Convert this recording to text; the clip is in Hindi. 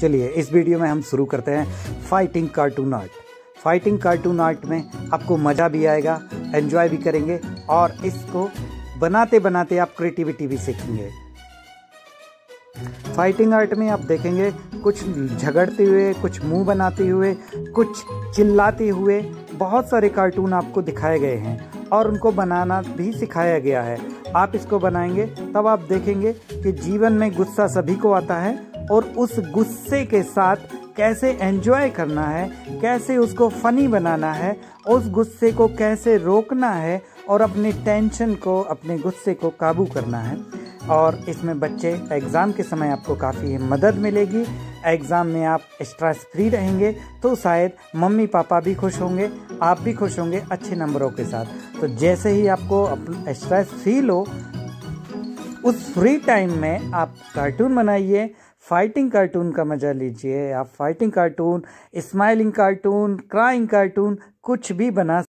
चलिए इस वीडियो में हम शुरू करते हैं fighting cartoon art. Fighting cartoon art में आपको मज़ा भी आएगा, एंजॉय भी करेंगे और इसको बनाते बनाते आप क्रिएटिविटी भी सीखेंगे। फाइटिंग आर्ट में आप देखेंगे कुछ झगड़ते हुए, कुछ मुंह बनाते हुए, कुछ चिल्लाते हुए बहुत सारे कार्टून आपको दिखाए गए हैं और उनको बनाना भी सिखाया गया है। आप इसको बनाएंगे तब आप देखेंगे कि जीवन में गुस्सा सभी को आता है और उस गुस्से के साथ कैसे एंजॉय करना है, कैसे उसको फनी बनाना है, उस गुस्से को कैसे रोकना है और अपने टेंशन को, अपने गुस्से को काबू करना है। और इसमें बच्चे एग्ज़ाम के समय आपको काफ़ी मदद मिलेगी। एग्ज़ाम में आप स्ट्रेस फ्री रहेंगे तो शायद मम्मी पापा भी खुश होंगे, आप भी खुश होंगे अच्छे नंबरों के साथ। तो जैसे ही आपको स्ट्रेस फील हो, उस फ्री टाइम में आप कार्टून बनाइए, फाइटिंग कार्टून का मज़ा लीजिए। आप fighting cartoon, smiling cartoon, crying cartoon कुछ भी बना